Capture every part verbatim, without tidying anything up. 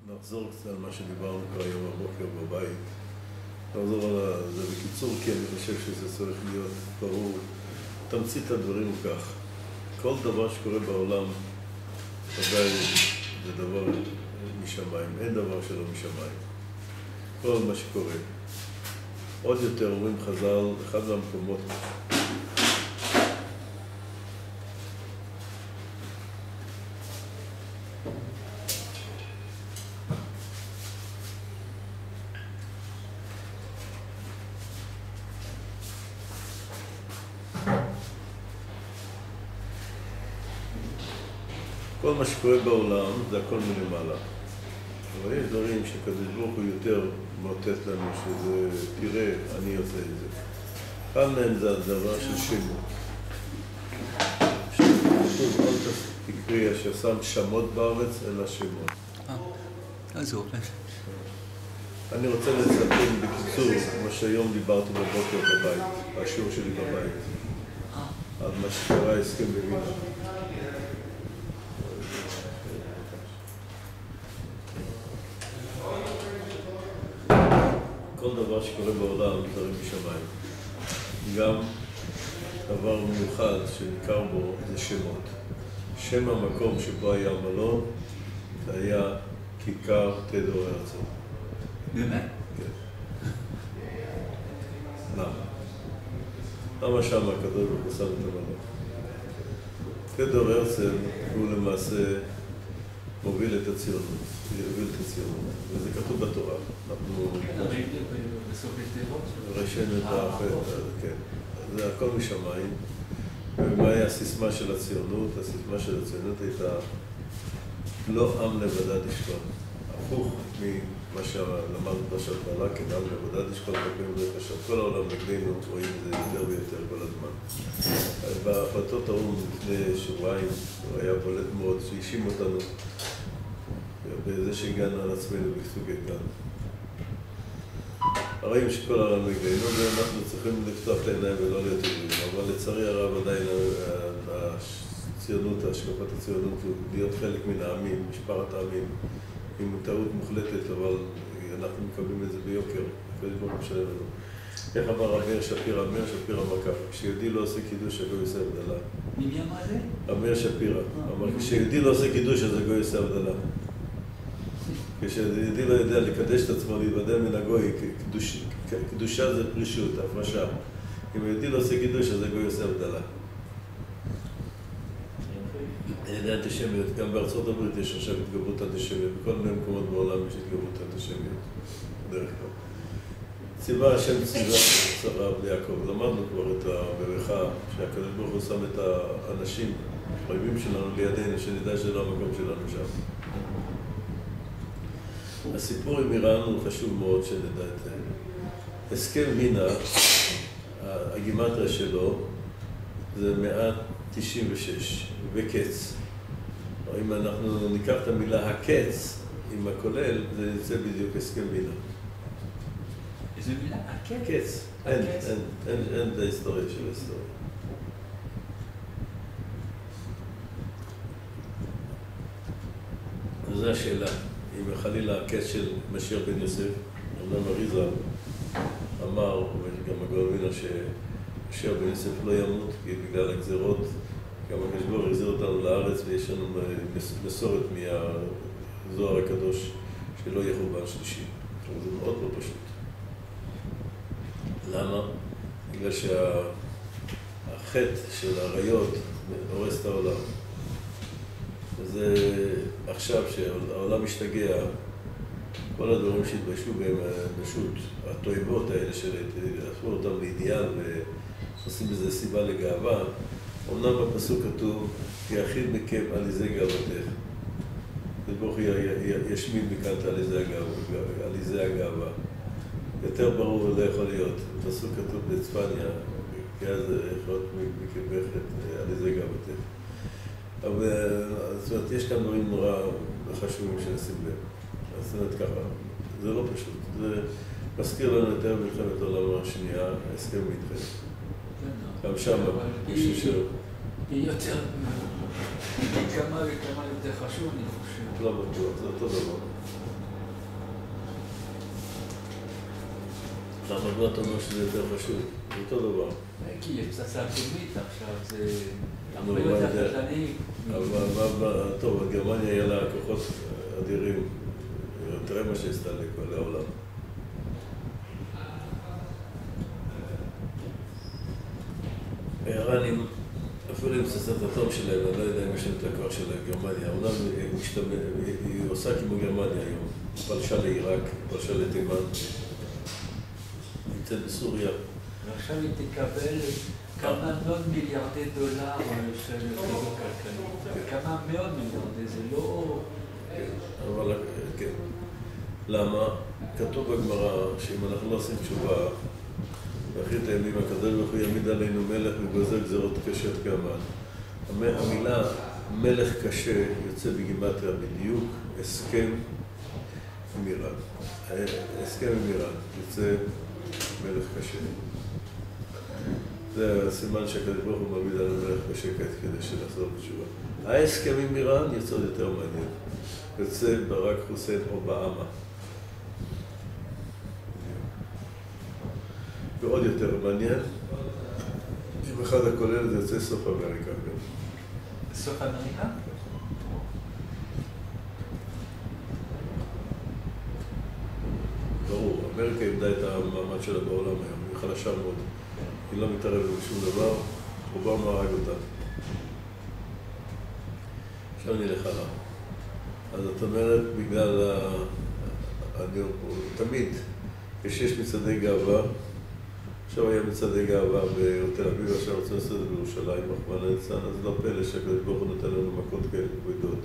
נחזור קצת על מה שדיברנו כבר היום בבוקר בבית. נחזור על זה בקיצור, כי אני חושב שזה צריך להיות ברור. תמצית הדברים הוא כך. כל דבר שקורה בעולם, ודאי זה דבר משמיים. אין דבר שלא משמיים. כל מה שקורה. עוד יותר אומרים חז"ל, אחד מהמקומות. כל מה שקורה בעולם זה הכל מלמעלה. אבל יש דברים שקדוש ברוך הוא יותר מאותת לנו שזה, תראה, אני עושה את זה. אחד מהם זה הדבר של שמות. כתוב, אל תקריא ששם שמות בארץ, אלא שמות. אה, אז הוא עובד. אני רוצה לצטט בקיצור מה שהיום דיברתי בבוקר בבית, בשיעור שלי בבית, על מה שקרה הסכם בווינה. כל דבר שקורה בעולם דברים משמיים. גם דבר מיוחד שניכר בו זה שמות. שם המקום שבו היה המלון זה היה כיכר תיאודור הרצל. באמת? כן. למה? למה שם הקדוש ברוך הוא שם את המלון? תיאודור הרצל הוא למעשה מוביל את הציונות, מוביל את הציונות, וזה כתוב בתורה. אנחנו ראשינו את האחר, כן. זה הכל משמיים. ומה היה הסיסמה של הציונות? הסיסמה של הציונות הייתה לא עם לבדד ישכון. הפוך ממה שלמדנו בשעת בעלה, כן, עם לבדד ישכון, תקווים וקשות. כל העולם נגדנו רואים את זה יותר ויותר כל הזמן. בהחלטות האו"ם לפני שבועיים היה בולט מאוד שהאשים אותנו בזה שהגענו על עצמנו בסוג איתן. רואים שכל העולם נגדנו ואנחנו צריכים לפתוח את העיניים ולא להיות ידועים, אבל לצערי הרב עדיין הציונות, השקפת הציונות הוא להיות חלק מן העמים, משפחת העמים, עם טעות מוחלטת, אבל אנחנו מקבלים את זה ביוקר, כדי כמו משלם לנו. איך אמר אמיר שפירא, אמיר שפירא מקף, כשיהודי לא עושה קידוש, הגוי עושה הבדלה. מי אמר זה? אמיר שפירא, אמר, כשיהודי לא עושה קידוש, אז הגוי עושה הבדלה. כשיהודי לא יודע לקדש את עצמו, להיבדל מן הגוי, קדושה זה פרישות, הפרשה. אם היהודי לא עושה קידוש, אז הגוי עושה הבדלה. אני יודע אנטישמיות, גם בארצות הברית יש עכשיו התגברות אנטישמיות, בכל מיני מקומות בעולם יש התגברות אנטישמיות, דרך כלל. ציווה השם ציווה צרה ליעקב, למדנו כבר את הברכה שהקדוש ברוך הוא שם את האנשים, האויבים שלנו לידינו, שנדע שלא המקום שלנו שם. הסיפור עם איראן הוא חשוב מאוד שנדע את זה. הסכם וינה, הגימטריה שלו, זה מאה תשעים ושש, וקץ. אם אנחנו ניקח את המילה הקץ עם הכולל, זה יוצא בדיוק הסכם וינה. איזה מילה? הקץ? קץ. אין, אין, אין, אין את ההיסטוריה של ההיסטוריה. זו השאלה. אם חלילה הקץ של משיח בן יוסף, אמנם אריזה אמר, וגם הגאון מווילנה, שמשיח בן יוסף לא ימות, כי בגלל הגזירות, גם הקדוש החזיר אותנו לארץ, ויש לנו מסורת מהזוהר הקדוש שלא יהיה חורבן שלישי. זה מאוד לא פשוט. למה? בגלל שהחטא של העריות הורס את העולם. וזה עכשיו שהעולם משתגע, כל הדברים שהתביישו בהם, פשוט התועבות האלה שהפכו אותם לאידיאל ועושים בזה סיבה לגאווה, אמנם בפסוק כתוב, יחיד מכם עליזי גאוותך. וברוך ישמיד מכאן את עליזי הגאווה. יותר ברור לא יכול להיות. בפסוק כתוב בצפניה, כי אז יכולות מקרבך את עליזי גאוותך. אבל זאת אומרת, יש כאן דברים נורא חשובים שנשים לב. זאת אומרת ככה, זה לא פשוט. זה מזכיר לנו יותר מלחמת העולם השנייה, ההסכם מתחיל. גם שם, בשביל היא יותר כמה וכמה יותר חשוב, אני חושב. לא בטוח, זה אותו דבר. למה לא אתה אומר שזה יותר חשוב? זה אותו דבר. כי יש פצצה אטומית עכשיו, זה נו, הרבה מה יותר יודע? קטלני. אבל מה- מה- טוב, גרמניה היה לה כוחות אדירים. תראה מה שעשתה לכל העולם. האיראנים, אפילו עם פצצת אטום שלהם, אני לא יודע אם יש להם את הכוח של גרמניה. אומנם היא משתמ- היא- היא עושה כמו גרמניה היום. פלשה לעיראק, פלשה לתימן. נמצאת בסוריה. ועכשיו היא תקבל כמה מאות מיליארדי דולר של חיזוק כלכלי. כמה מאות מיליארדי, זה לא... אבל כן. למה? כתוב בגמרא שאם אנחנו לא עושים תשובה, באחרית הימים הקדוש ברוך הוא יעמיד עלינו מלך וגוזר גזרות קשות כהמן. המ- המילה מלך קשה יוצא בגימטריה בדיוק, הסכם עם איראן. הסכם עם איראן יוצא מלך קשה. זה הסימן שהקדוש ברוך הוא מעמיד עלינו מלך קשה כדי שנחזור בתשובה. ההסכם עם איראן יוצא עוד יותר מעניין. יוצא ברק חוסיין אובמה. ועוד יותר מעניין, עם אחד הכולל זה יוצא סוף אמריקה גם. סוף אמריקה? ברור, אמריקה איבדה את המעמד שלה בעולם היום, היא חלשה מאוד. היא לא מתערבת בשום דבר, אובמה הרג אותה. עכשיו נלך הלאה. אז את אומרת, בגלל ה... אני... תמיד, כשיש מצעדי גאווה, עכשיו היה מצעדי גאווה בתל אביב, עכשיו רוצים לעשות את זה בירושלים, רחמנא ליצלן, אז לא פלא שהקדוש ברוך הוא נותן לנו מכות כאלה כבדות.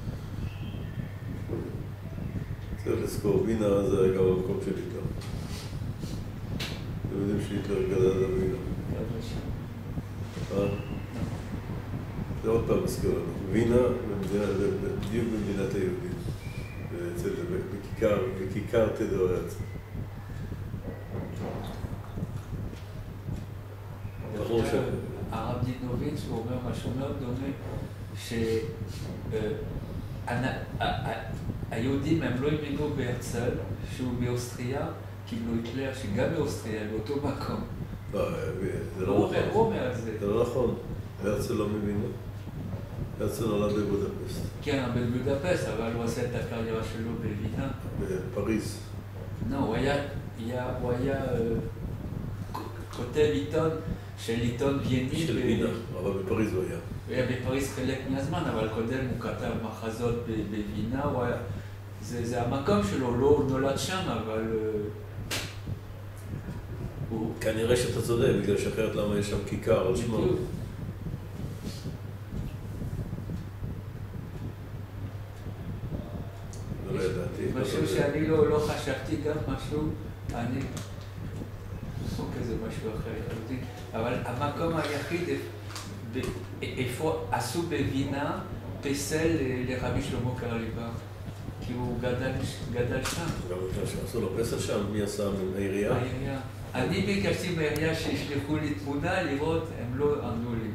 צריך לזכור, וינה זה היה גם המקום של היטלר. אתם יודעים שהיטלר גדל על וינה. אה? זה עוד פעם מזכיר לנו. וינה זה בדיוק במדינת היהודים. בכיכר, בכיכר תדורץ. הרב דינוביץ' הוא אומר משהו מאוד דומה, שהיהודים הם לא האמינו בהרצל, שהוא באוסטריה, קיבלו היטלר שגם באוסטריה, באותו מקום. לא, זה לא הוא נכון. אומר על זה. זה לא נכון. הרצל לא מבין. הרצל נולד בבודפסט. כן, בבודפסט, אבל הוא עושה את הקריירה שלו בווינה. בפריז. לא, הוא היה, הוא היה כותב עיתון של עיתון וייני. של וינה, אבל בפריז הוא היה. הוא היה בפריז חלק מהזמן, אבל קודם הוא כתב מחזות בווינה. זה המקום שלו, לא הוא נולד שם, אבל... כנראה שאתה צודק, בגלל שאחרת למה יש שם כיכר על שמו. לא ידעתי. משהו שאני לא חשבתי גם משהו, אני... או כזה משהו אחר, אבל המקום היחיד, איפה עשו בווינה פסל לרבי שלמה קרליבך, כי הוא גדל שם. גם עשו לו פסל שם, מי עשה? העירייה? העירייה. אני ביקשתי בעירייה שישלחו לי תמונה לראות, הם לא ענו לי.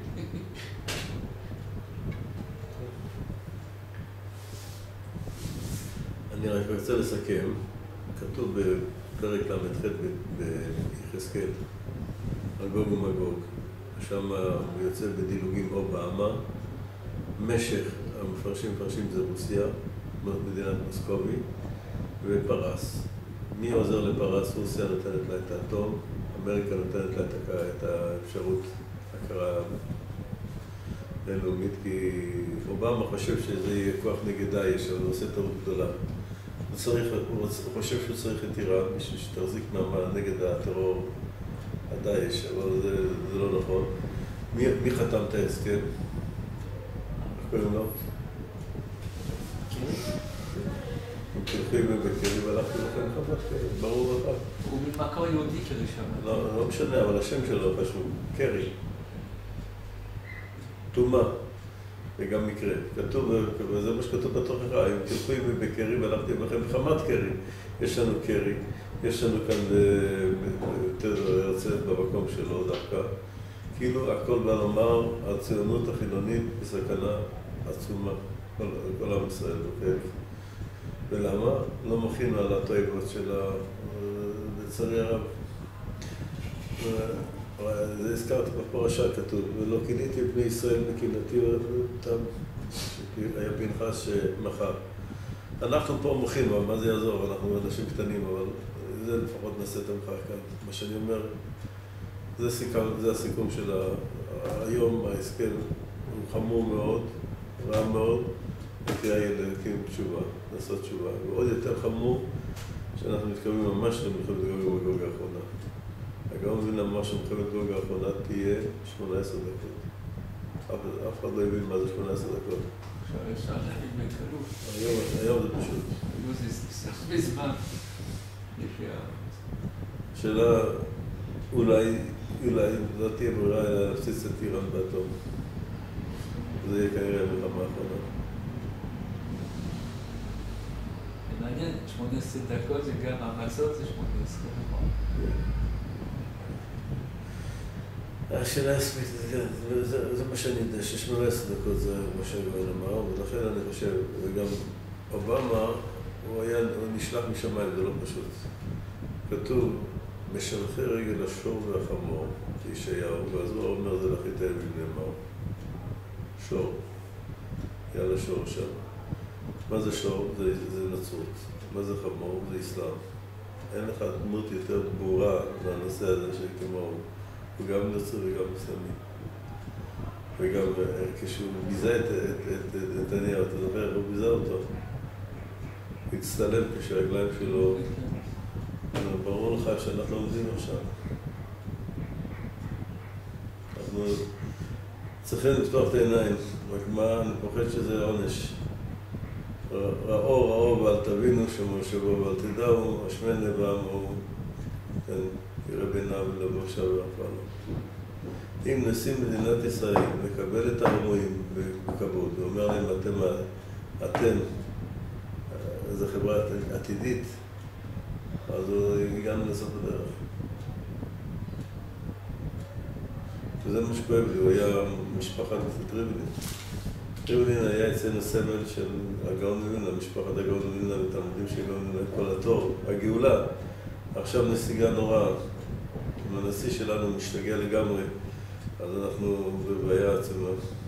אני רק רוצה לסכם, כתוב בפרק ל"ח ביחזקאל, על גוג ומגוג, שם הוא יוצא בדילוגים או באמה, משך, המפרשים מפרשים זה רוסיה, מדינת מוסקובי, ופרס. מי עוזר לפרס? רוסיה נותנת לה את האטום, אמריקה נותנת לה את האפשרות הכרה בינלאומית, כי אובמה חושב שזה יהיה כוח נגד דאעש, אבל הוא עושה טעות גדולה. הוא, צריך, הוא חושב שהוא צריך את איראן בשביל שתחזיק מעמד נגד הטרור הדאעש, אבל זה, זה לא נכון. מי, מי חתם את ההסכם? איך קוראים לו? הם תלכים ובקרים, והלכתי לכם חב"ד, ברור לך. הוא ממקור יהודי כזה שם. לא, לא משנה, אבל השם שלו חשוב, קרי. תומה, וגם מקרה. כתוב, וזה מה שכתוב בתוכחה, אם תלכו עמי בקרי והלכתי לכם בחמת קרי. יש לנו קרי, יש לנו כאן יותר הרצל במקום שלו דווקא. כאילו הכל בא לומר, הציונות החילונית בסכנה עצומה. כל, כל עם ישראל, אוקיי? ולמה? לא מכין על התועבות שלה, לצערי הרב. זה הזכרתי בפרשה כתוב, ולא כיניתי בני ישראל בקהילתי אותם, שהיה פנחס שמחר. אנחנו פה מכין, מה זה יעזור? אנחנו אנשים קטנים, אבל זה לפחות נעשה את המחר כאן. מה שאני אומר, זה, סיכם, זה הסיכום של ה... היום ההסכם הוא חמור מאוד, רע מאוד, ותהיה להקים תשובה, לעשות תשובה. ועוד יותר חמור, שאנחנו מתקרבים ממש למלחמת גוג ומגוג האחרונה. הגאון מווילנה אמר שמלחמת גוג האחרונה תהיה שמונה עשרה דקות. אף, אף אחד לא הבין מה זה שמונה עשרה דקות. אפשר להבין בקלות. היום, היום זה פשוט. היום זה הרבה זמן. לפי ה... שאלה, אולי, אולי לא תהיה ברירה אלא להפציץ את איראן באטום. זה יהיה כנראה המלחמה האחרונה. מעניין, שמונה עשרה דקות זה גם המצות, זה שמונה עשרה דקות. השאלה הספית, זה מה שאני יודע, ש-שמונה עשרה דקות זה מה שהגאון אמר, ולכן אני חושב, וגם אובמה, הוא היה, הוא נשלח משמיים, זה לא פשוט. כתוב, משלחי רגל השור והחמור, ישעיהו, ואז הוא אומר, זה לחיטי בבני מר. שור. יאללה שור שם. מה זה שור? זה, זה נצרות. מה זה חמור? זה אסלאם. אין לך דמות יותר ברורה לנושא הזה שכמו הוא גם נוצרי וגם אסלאמי. וגם כשהוא ביזה את נתניהו, אתה זוכר, הוא ביזה אותו. הוא הצטלם כשהרגליים שלו. ברור לך שאנחנו עומדים עכשיו. אנחנו צריכים לפתוח את העיניים. רק מה, אני פוחד שזה עונש. ראו, ראו, ואל תבינו שמו שבו, ואל תדעו, השמן לבם, או יראה ביניו ולבוא שם ואף לא. אם נשיא מדינת ישראל מקבל את ההומואים בכבוד, ואומר להם, אתם, אתם, זו חברה עתידית, אז הגענו לסוף הדרך. וזה מה שכואב לי, הוא היה משפחת ריבלין. ריבלין היה אצלנו סמל של הגאון מווילנה, משפחת הגאון מווילנה ותלמידים של הגאון מווילנה, כל התור, הגאולה. עכשיו נסיגה נוראה. אם הנשיא שלנו משתגע לגמרי, אז אנחנו בבעיה עצמה.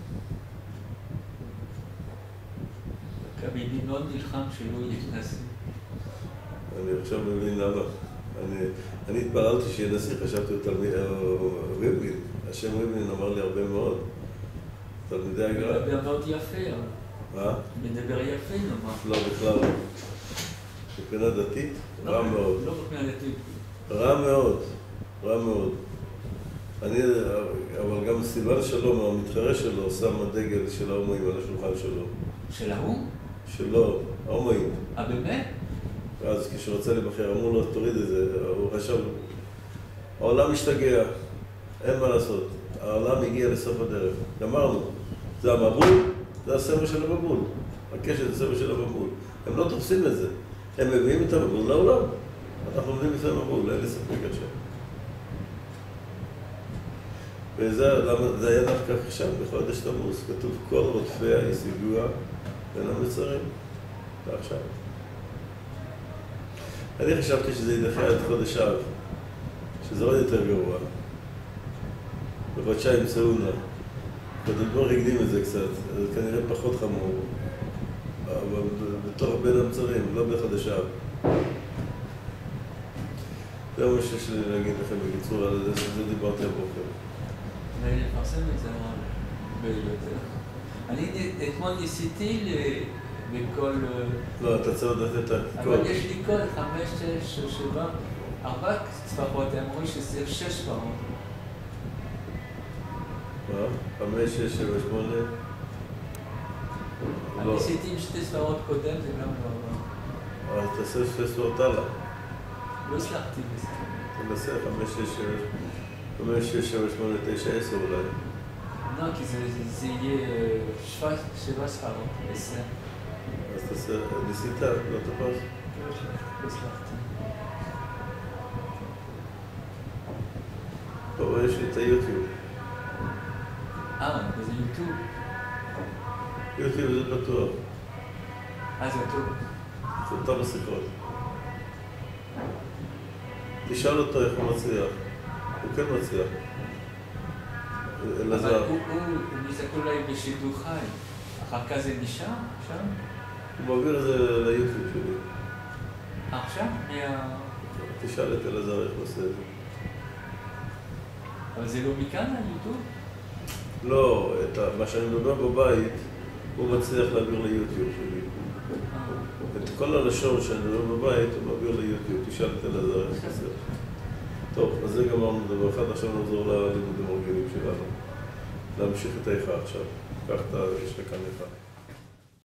קבילי מאוד נלחם שלא יהיה נשיא. אני עכשיו מבין למה. אני, אני התפללתי שיהיה נשיא, חשבתי ריבלין. השם ריבלין אמר לי הרבה מאוד. תלמידי הגר"א. מדבר מאוד יפה. מה? מדבר יפה, נאמר. לא, בכלל לא. מבחינה דתית, רע מאוד. לא מבחינה דתית. רע מאוד, רע מאוד. אני, אבל גם סילבן שלום, המתחרה שלו, שם הדגל של ההומואים על השולחן שלו. של ההוא? שלו, ההומואים. אה, באמת? אז כשרוצה לבחר, אמרו לו, תוריד את זה. הוא חשב, העולם משתגע, אין מה לעשות. העולם הגיע לסוף הדרך. גמרנו. זה המבול, זה הסמל של המבול. הקשת זה הסמל של המבול. הם לא תופסים את זה. הם מביאים את המבול לעולם. אנחנו עומדים לפני המבול, אין לי ספק עכשיו. וזה היה דווקא עכשיו, בחודש תמוז. כתוב, כל רודפיה השיגוה בין המצרים. ועכשיו. אני חשבתי שזה יידחה עד חודש אב, שזה עוד יותר גרוע. בחודשיים צאונה. בדבר הקדים את זה קצת, זה כנראה פחות חמור. אבל בתוך בין המצרים, לא בחודש אב. זה מה שיש לי להגיד לכם בקיצור על זה, שזה דיברתי הבוקר. אני לפרסם את זה ביותר. אני אתמול ניסיתי בכל... לא, אתה צריך לתת את הכל. אבל יש לי קוד, חמש, שש, שבע, ארבע ספרות, הם אומרים שזה שש ספרות. מה? חמש, שש, שבע, שמונה? אני ניסיתי עם שתי ספרות קודם, זה גם לא עבר. אז תעשה שתי ספרות הלאה. לא הצלחתי בזה. תנסה חמש, שש, שבע, חמש, שש, שבע, שמונה, תשע, עשר אולי. לא, כי זה יהיה שבע ספרות, עשר. אז תעשה, ניסית, לא תפס? לא הצלחתי. פה יש לי את היוטיוב. אה, וזה יוטיוב. יוטיוב זה בטוח. אה, זה טוב. זה אותם השיחות. תשאל אותו איך הוא מצליח. הוא כן מצליח. אבל הוא, הוא, הוא נזק אולי בשידור חי. אחר כך זה נשאר שם? הוא מעביר את זה ליוטיוב שלי. עכשיו? מה... תשאל את אלעזר איך הוא עושה את זה. אבל זה לא מכאן היוטיוב? לא, את ה... מה שאני מדבר בבית, הוא מצליח להעביר ליוטיוב שלי. את כל הלשון שאני מדבר בבית, הוא מעביר ליוטיוב. תשאל את אלעזר איך הוא עושה. טוב, אז זה גמרנו דבר אחד, עכשיו נחזור ללימודים הרגילים שלנו. להמשיך את האיכה עכשיו. קח את ה... יש לך כאן איכה.